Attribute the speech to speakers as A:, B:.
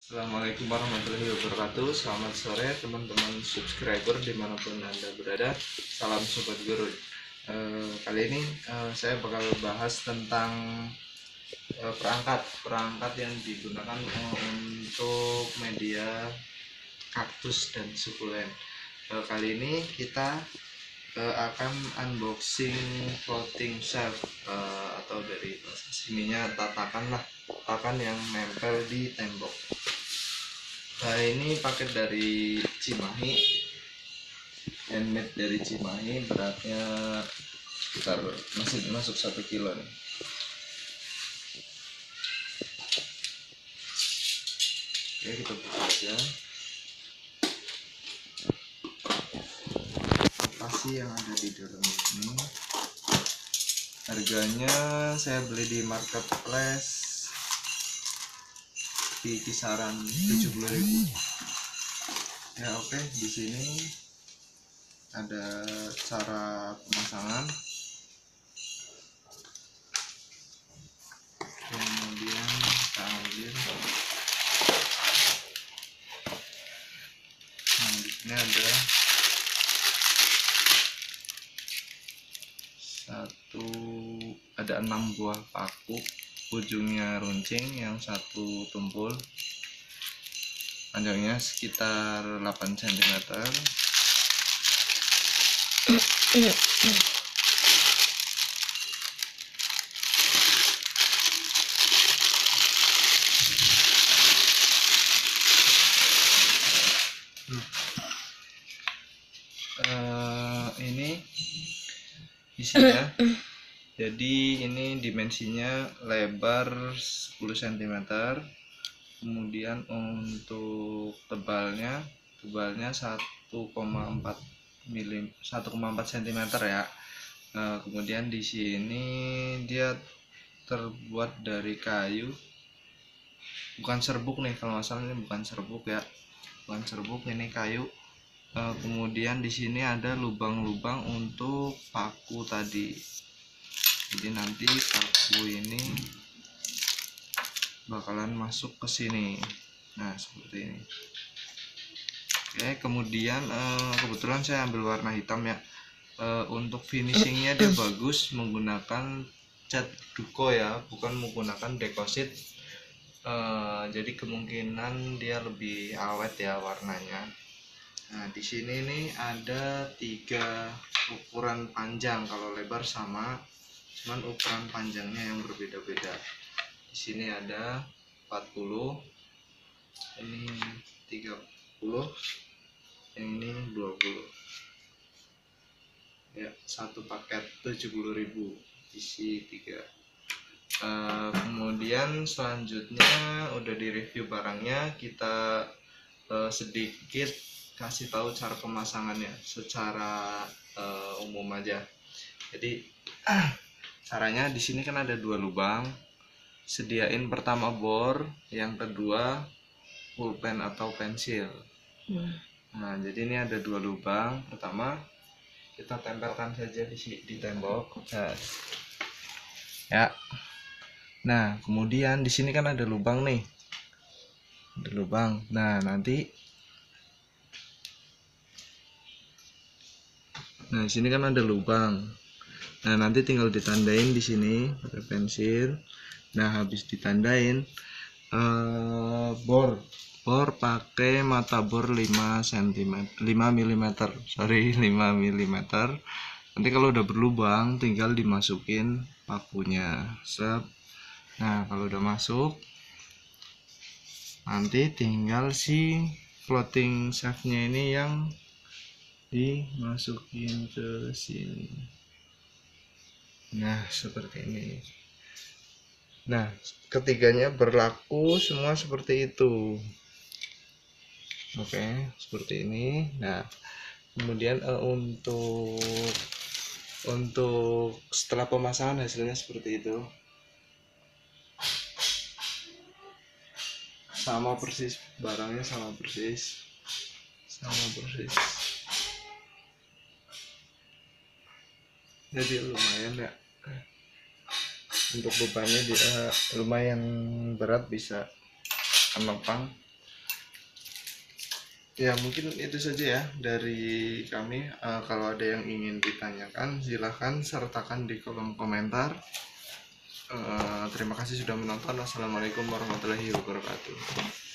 A: Assalamualaikum warahmatullahi wabarakatuh. Selamat sore teman-teman subscriber dimanapun Anda berada. Salam Sobat Guru. Kali ini saya bakal bahas tentang perangkat yang digunakan untuk media kaktus dan sukulen. Kali ini kita akan unboxing floating shelf, atau dari bahasa sininya tatakan yang nempel di tembok. Ini paket dari Cimahi, handmade dari Cimahi, beratnya sekitar masuk 1 kilo nih. Oke, kita buka aja. Apa sih yang ada di dalam ini? Harganya saya beli di marketplace di kisaran 70.000. Ya oke, di sini ada cara pemasangan, kemudian kita ambil. Nah, di sini ada 6 buah paku, ujungnya runcing, yang satu tumpul, panjangnya sekitar 8 cm. Ini isinya. Jadi ini dimensinya lebar 10 cm, kemudian untuk tebalnya 1,4 cm ya. Kemudian di sini dia terbuat dari kayu, bukan serbuk nih, kalau nggak salah ini bukan serbuk ya, bukan serbuk, ini kayu. Kemudian di sini ada lubang-lubang untuk paku tadi. Jadi nanti paku ini bakalan masuk ke sini. Nah, seperti ini. Oke, kemudian kebetulan saya ambil warna hitam ya. Untuk finishingnya dia bagus, menggunakan cat duko ya, bukan menggunakan dekosit. Jadi kemungkinan dia lebih awet ya warnanya. Nah, di sini nih ada 3 ukuran panjang, kalau lebar sama, cuman ukuran panjangnya yang berbeda-beda. Di sini ada 40, ini 30, yang ini 20. Ya, satu paket 70.000, isi 3. Kemudian selanjutnya udah di review barangnya, kita sedikit kasih tahu cara pemasangannya secara umum aja. Jadi caranya di sini kan ada 2 lubang. Sediain pertama bor, yang kedua pulpen atau pensil. Nah, jadi ini ada 2 lubang. Pertama kita tempelkan saja di tembok. Ya. Nah, kemudian di sini kan ada lubang nih. Ada lubang. Nah, di sini kan ada lubang. Nah, nanti tinggal ditandain di sini pakai pensil. Nah, habis ditandain bor pakai mata bor 5 mm. Nanti kalau udah berlubang tinggal dimasukin pakunya. Nah, kalau udah masuk, nanti tinggal si floating shaftnya ini yang dimasukin ke sini. Nah, seperti ini. Nah, ketiganya berlaku semua seperti itu. Oke, seperti ini. Nah, kemudian untuk setelah pemasangan hasilnya seperti itu. Sama persis, barangnya sama persis. Jadi lumayan ya, untuk bebannya dia lumayan berat, bisa menopang. Ya mungkin itu saja ya dari kami. Kalau ada yang ingin ditanyakan silahkan sertakan di kolom komentar. Terima kasih sudah menonton. Wassalamualaikum warahmatullahi wabarakatuh.